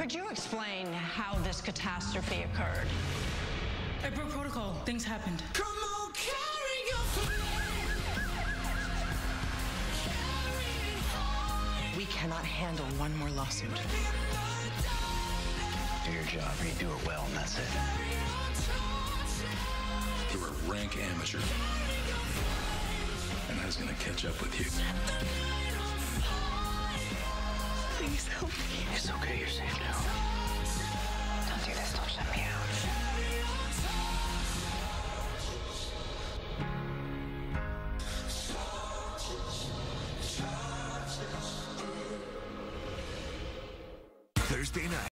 Could you explain how this catastrophe occurred? I broke protocol. Things happened. Come on, carry your We cannot handle one more lawsuit. Do your job, you do it well, and that's it. You're a rank amateur. And I was gonna catch up with you. Please help me. It's okay, you're safe now. Don't do this, don't shut me out. Thursday night.